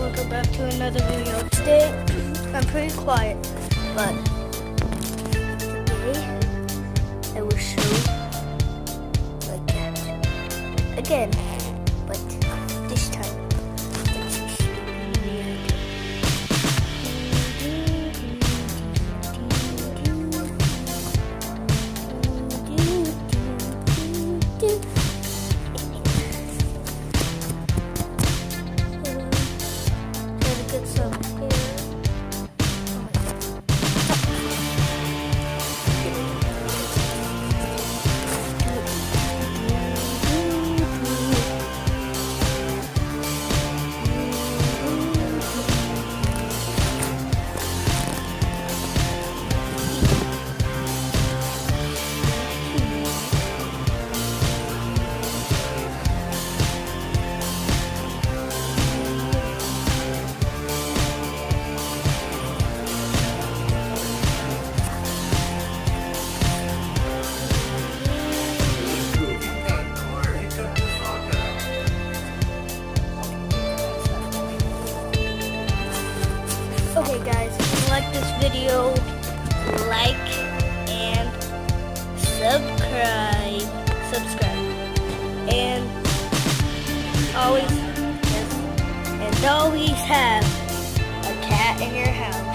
welcome back to another video. Today, I'm pretty quiet, but today I will show my cat again, but this time get some hair. Okay guys, if you like this video, like and subscribe. And always have a cat in your house.